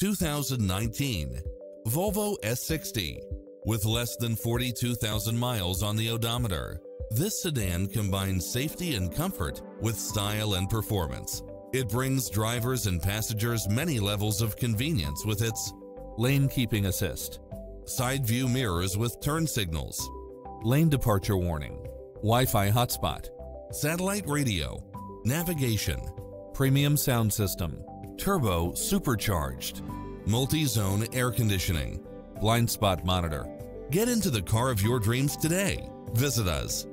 2019 Volvo S60. With less than 42,000 miles on the odometer, this sedan combines safety and comfort with style and performance. It brings drivers and passengers many levels of convenience with its lane keeping assist, side view mirrors with turn signals, lane departure warning, Wi-Fi hotspot, satellite radio, navigation, premium sound system, turbo supercharged, multi-zone air conditioning, blind spot monitor. Get into the car of your dreams today. Visit us.